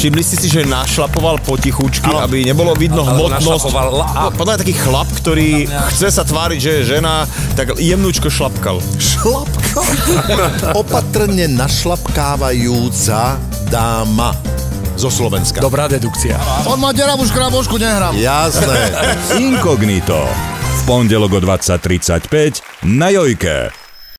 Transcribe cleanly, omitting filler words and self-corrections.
Všimli ste si, že našlapoval potichučky, aby nebolo vidno hmotnosť. Podľa taký chlap, ktorý chce sa tváriť, že je žena, tak jemnúčko šlapkal. Šlapkal? Opatrne našlapkávajúca dáma zo Slovenska. Dobrá dedukcia. On má deravú škrabošku, nehrám. Jasné. Inkognito. V pondelok o 20:35 na Jojke.